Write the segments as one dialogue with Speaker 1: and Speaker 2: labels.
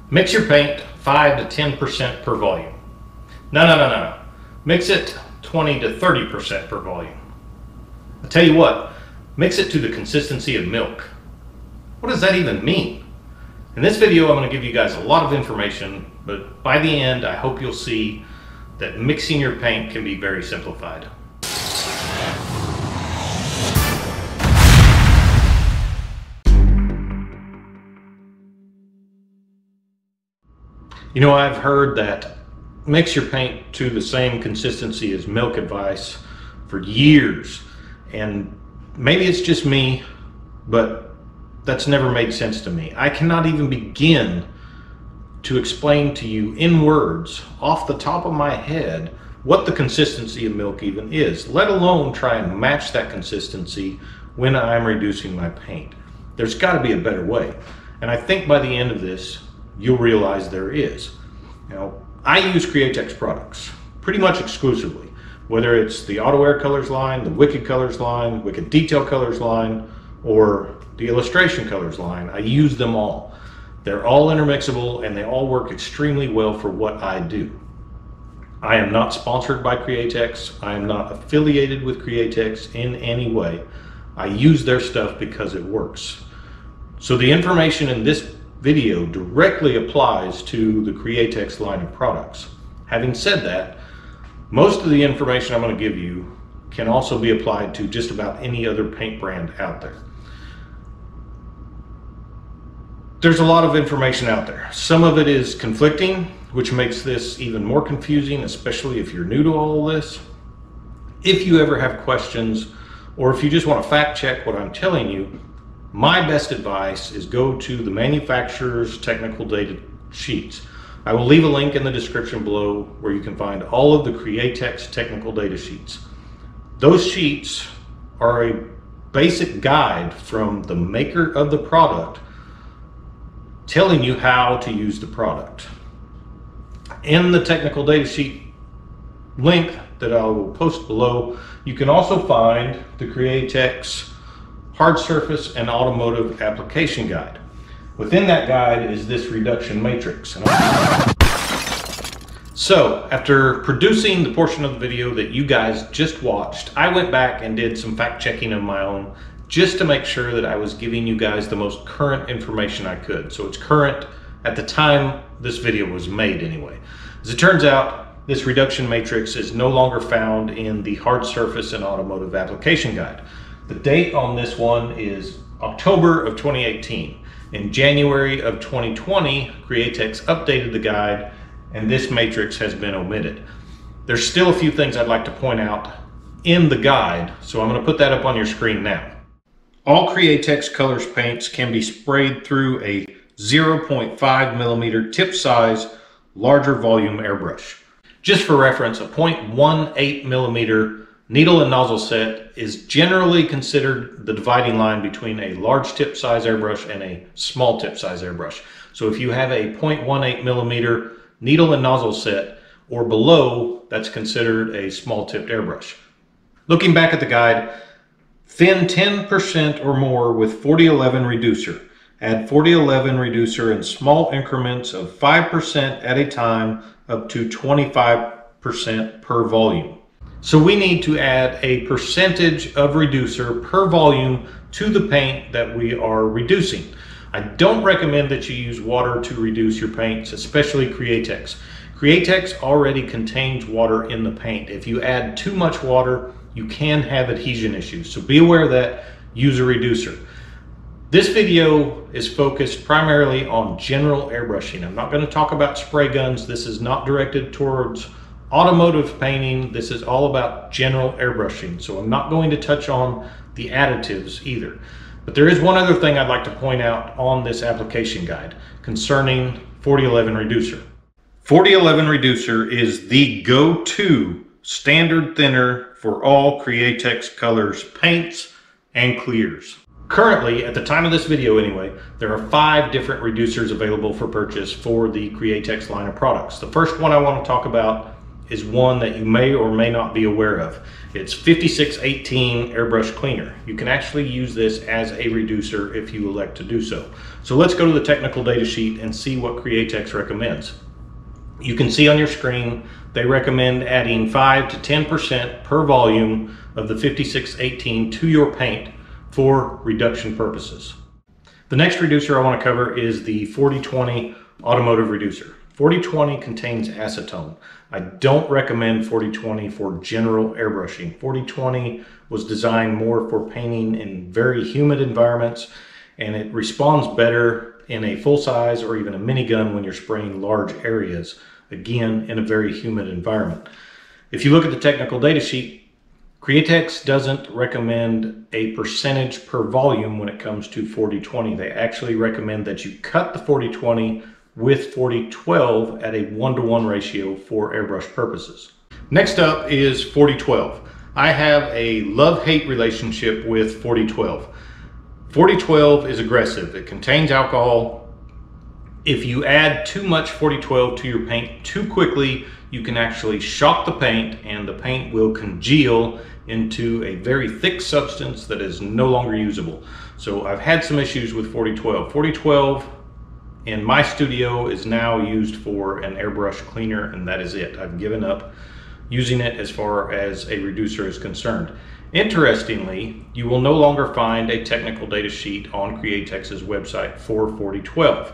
Speaker 1: Mix your paint 5 to 10% per volume. No. Mix it 20 to 30% per volume. I tell you what, mix it to the consistency of milk. What does that even mean? In this video, I'm going to give you guys a lot of information, but by the end, I hope you'll see that mixing your paint can be very simplified. You know, I've heard that mix your paint to the same consistency as milk advice for years, and maybe it's just me, but that's never made sense to me. I cannot even begin to explain to you in words off the top of my head what the consistency of milk even is, let alone try and match that consistency when I'm reducing my paint. There's got to be a better way, and I think by the end of this you'll realize there is. Now, I use Createx products pretty much exclusively, whether it's the Auto Air Colors line, the Wicked Colors line, Wicked Detail Colors line, or the Illustration Colors line. I use them all. They're all intermixable and they all work extremely well for what I do. I am not sponsored by Createx. I am not affiliated with Createx in any way. I use their stuff because it works. So the information in this video directly applies to the Createx line of products. Having said that, most of the information I'm going to give you can also be applied to just about any other paint brand out there. There's a lot of information out there. Some of it is conflicting, which makes this even more confusing, especially if you're new to all of this. If you ever have questions, or if you just want to fact check what I'm telling you, my best advice is go to the manufacturer's technical data sheets. I will leave a link in the description below where you can find all of the Createx technical data sheets. Those sheets are a basic guide from the maker of the product telling you how to use the product. In the technical data sheet link that I will post below, you can also find the Createx Hard Surface and Automotive Application Guide. Within that guide is this reduction matrix. So after producing the portion of the video that you guys just watched, I went back and did some fact checking of my own just to make sure that I was giving you guys the most current information I could. So it's current at the time this video was made anyway. As it turns out, this reduction matrix is no longer found in the Hard Surface and Automotive Application Guide. The date on this one is October of 2018. In January of 2020, Createx updated the guide and this matrix has been omitted. There's still a few things I'd like to point out in the guide, so I'm going to put that up on your screen now. All Createx Colors paints can be sprayed through a 0.5 millimeter tip size, larger volume airbrush. Just for reference, a 0.18 millimeter needle and nozzle set is generally considered the dividing line between a large tip size airbrush and a small tip size airbrush. So if you have a 0.18 millimeter needle and nozzle set or below, that's considered a small tipped airbrush. Looking back at the guide, thin 10% or more with 4011 reducer. Add 4011 reducer in small increments of 5% at a time up to 25% per volume. So we need to add a percentage of reducer per volume to the paint that we are reducing. I don't recommend that you use water to reduce your paints, especially Createx. Createx already contains water in the paint. If you add too much water, you can have adhesion issues. So be aware of that, use a reducer. This video is focused primarily on general airbrushing. I'm not going to talk about spray guns. This is not directed towards automotive painting. This is all about general airbrushing. So I'm not going to touch on the additives either. But there is one other thing I'd like to point out on this application guide concerning 4011 reducer. 4011 reducer is the go-to standard thinner for all Createx Colors paints and clears. Currently, at the time of this video anyway, there are 5 different reducers available for purchase for the Createx line of products. The first one I want to talk about is one that you may or may not be aware of. It's 5618 Airbrush Cleaner. You can actually use this as a reducer if you elect to do so. So let's go to the technical data sheet and see what Createx recommends. You can see on your screen they recommend adding 5 to 10% per volume of the 5618 to your paint for reduction purposes. The next reducer I want to cover is the 4020 automotive reducer. 4020 contains acetone. I don't recommend 4020 for general airbrushing. 4020 was designed more for painting in very humid environments, and it responds better in a full size or even a minigun when you're spraying large areas, again in a very humid environment. If you look at the technical data sheet, Createx doesn't recommend a percentage per volume when it comes to 4020. They actually recommend that you cut the 4020 with 4012 at a 1-to-1 ratio for airbrush purposes. Next up is 4012. I have a love-hate relationship with 4012. 4012 is aggressive. It contains alcohol. If you add too much 4012 to your paint too quickly, you can actually shock the paint and the paint will congeal into a very thick substance that is no longer usable. So I've had some issues with 4012. 4012 in my studio is now used for an airbrush cleaner, and that is it. I've given up using it as far as a reducer is concerned. Interestingly, you will no longer find a technical data sheet on Createx's website for 4012.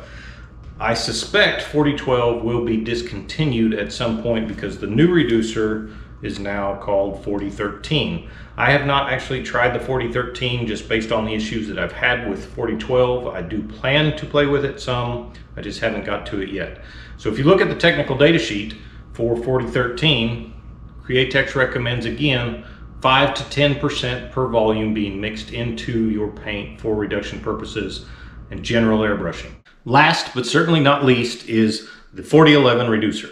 Speaker 1: I suspect 4012 will be discontinued at some point because the new reducer is now called 4013. I have not actually tried the 4013 just based on the issues that I've had with 4012. I do plan to play with it some, I just haven't got to it yet. So if you look at the technical data sheet for 4013, Createx recommends again 5 to 10% per volume being mixed into your paint for reduction purposes and general airbrushing. Last but certainly not least is the 4011 reducer.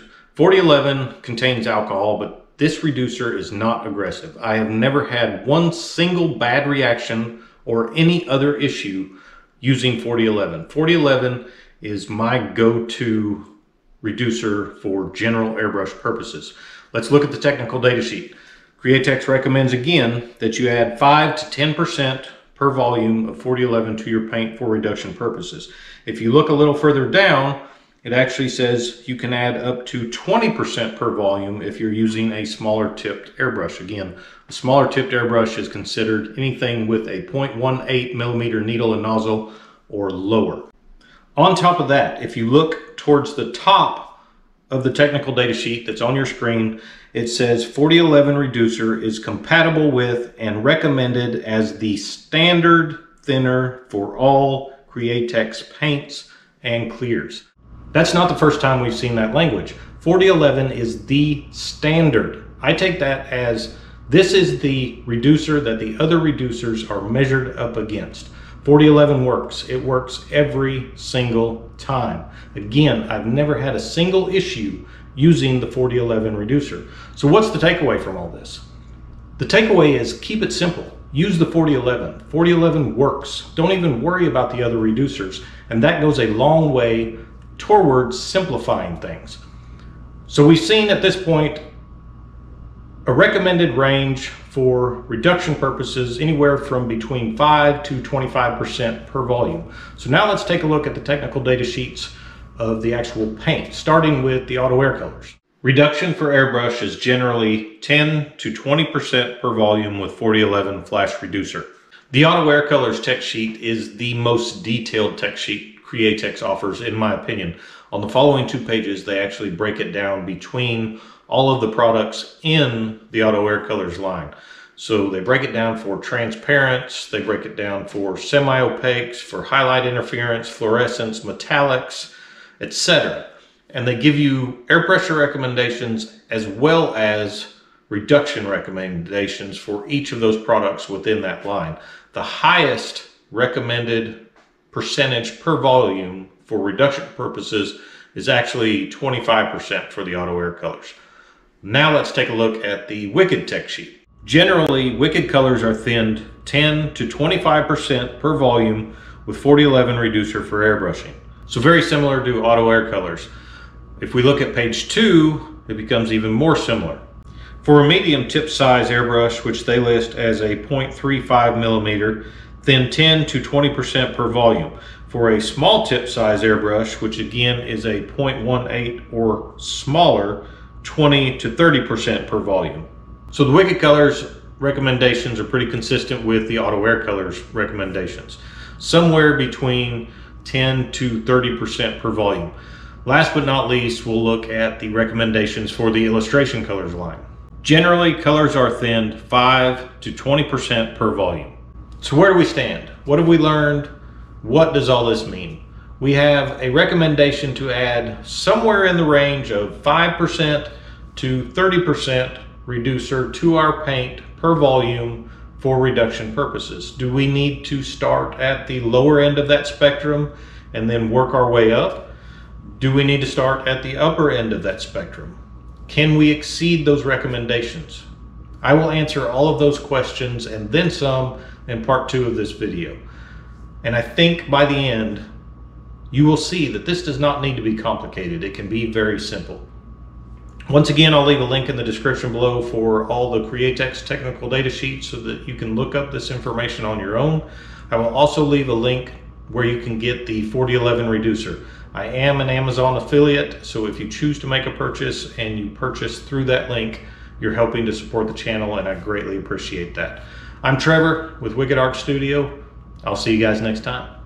Speaker 1: 4011 contains alcohol, but this reducer is not aggressive. I have never had one single bad reaction or any other issue using 4011. 4011 is my go-to reducer for general airbrush purposes. Let's look at the technical data sheet. Createx recommends again that you add 5 to 10% per volume of 4011 to your paint for reduction purposes. If you look a little further down, it actually says you can add up to 20% per volume if you're using a smaller tipped airbrush. Again, a smaller tipped airbrush is considered anything with a 0.18 millimeter needle and nozzle or lower. On top of that, if you look towards the top of the technical data sheet that's on your screen, it says 4011 reducer is compatible with and recommended as the standard thinner for all Createx paints and clears. That's not the first time we've seen that language. 4011 is the standard. I take that as this is the reducer that the other reducers are measured up against. 4011 works. It works every single time. Again, I've never had a single issue using the 4011 reducer. So what's the takeaway from all this? The takeaway is keep it simple. Use the 4011. 4011 works. Don't even worry about the other reducers. And that goes a long way towards simplifying things. So we've seen at this point a recommended range for reduction purposes anywhere from between 5 to 25% per volume. So now let's take a look at the technical data sheets of the actual paint, starting with the auto air colors. Reduction for airbrush is generally 10 to 20% per volume with 4011 flash reducer. The auto air colors tech sheet is the most detailed tech sheet Createx offers, in my opinion. On the following 2 pages, they actually break it down between all of the products in the auto air colors line. So they break it down for transparents, they break it down for semi-opaques, for highlight interference, fluorescence, metallics, etc. And they give you air pressure recommendations as well as reduction recommendations for each of those products within that line. The highest recommended percentage per volume for reduction purposes is actually 25% for the auto air colors. Now let's take a look at the Wicked tech sheet. Generally, Wicked colors are thinned 10 to 25% per volume with 4011 reducer for airbrushing. So very similar to auto air colors. If we look at page 2, it becomes even more similar. For a medium tip size airbrush, which they list as a 0.35 millimeter, thin 10 to 20% per volume. For a small tip size airbrush, which again is a 0.18 or smaller, 20 to 30% per volume. So the Wicked Colors recommendations are pretty consistent with the Auto Air Colors recommendations, somewhere between 10 to 30% per volume. Last but not least, we'll look at the recommendations for the Illustration Colors line. Generally, colors are thinned 5 to 20% per volume. So where do we stand? What have we learned? What does all this mean? We have a recommendation to add somewhere in the range of 5% to 30% reducer to our paint per volume for reduction purposes. Do we need to start at the lower end of that spectrum and then work our way up? Do we need to start at the upper end of that spectrum? Can we exceed those recommendations? I will answer all of those questions and then some in part 2 of this video. And I think by the end, you will see that this does not need to be complicated. It can be very simple. Once again, I'll leave a link in the description below for all the Createx technical data sheets so that you can look up this information on your own. I will also leave a link where you can get the 4011 reducer. I am an Amazon affiliate, so if you choose to make a purchase and you purchase through that link, you're helping to support the channel, and I greatly appreciate that. I'm Trevor with Wicked Art Studio. I'll see you guys next time.